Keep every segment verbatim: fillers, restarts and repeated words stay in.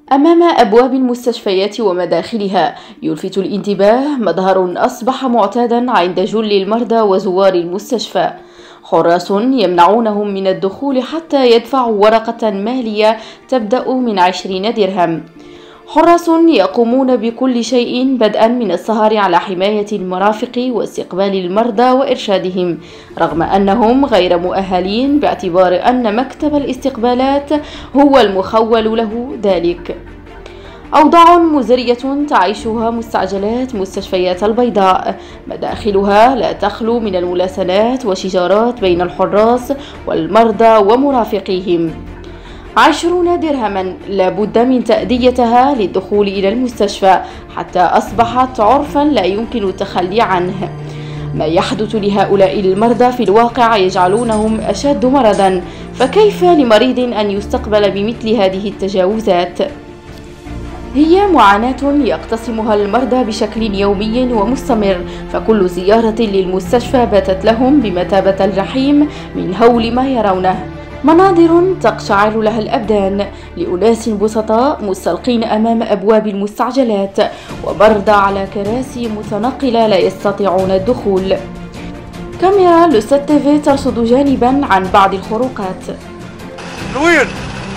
أمام أبواب المستشفيات ومداخلها يلفت الانتباه مظهر أصبح معتادا عند جل المرضى وزوار المستشفى. حراس يمنعونهم من الدخول حتى يدفعوا ورقة مالية تبدأ من عشرين درهم. حراس يقومون بكل شيء بدءا من السهر على حماية المرافق واستقبال المرضى وإرشادهم، رغم أنهم غير مؤهلين باعتبار أن مكتب الاستقبالات هو المخول له ذلك. أوضاع مزرية تعيشها مستعجلات مستشفيات البيضاء، مداخلها لا تخلو من الملاسنات وشجارات بين الحراس والمرضى ومرافقيهم. عشرون درهما لابد من تأديتها للدخول إلى المستشفى، حتى أصبحت عرفا لا يمكن التخلي عنه. ما يحدث لهؤلاء المرضى في الواقع يجعلونهم أشد مرضا، فكيف لمريض أن يستقبل بمثل هذه التجاوزات؟ هي معاناة يقتسمها المرضى بشكل يومي ومستمر، فكل زيارة للمستشفى باتت لهم بمثابة الجحيم من هول ما يرونه. مناظر تقشعر لها الأبدان لأناس بسطاء مستلقين أمام أبواب المستعجلات، ومرضى على كراسي متنقلة لا يستطيعون الدخول. كاميرا لوستات تيفي ترصد جانبا عن بعض الخروقات. لوين؟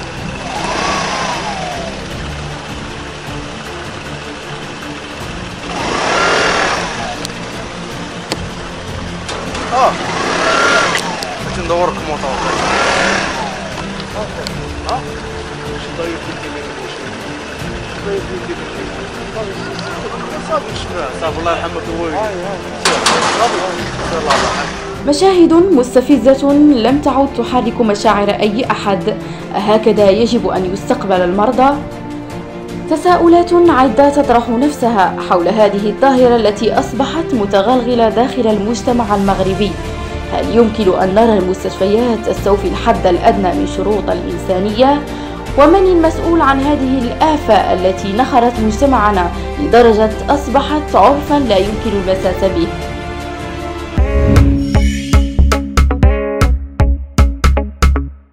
اه باش ندورك موطور اه باش نضيف لك ضيف لك صافي شنو صافي الله يرحمك هو مشاهد مستفزة لم تعد تحرك مشاعر أي أحد. أهكذا يجب أن يستقبل المرضى؟ تساؤلات عدة تطرح نفسها حول هذه الظاهرة التي أصبحت متغلغلة داخل المجتمع المغربي. هل يمكن أن نرى المستشفيات تستوفي الحد الأدنى من شروط الإنسانية؟ ومن المسؤول عن هذه الآفة التي نخرت مجتمعنا لدرجة أصبحت عرفا لا يمكن المساس به؟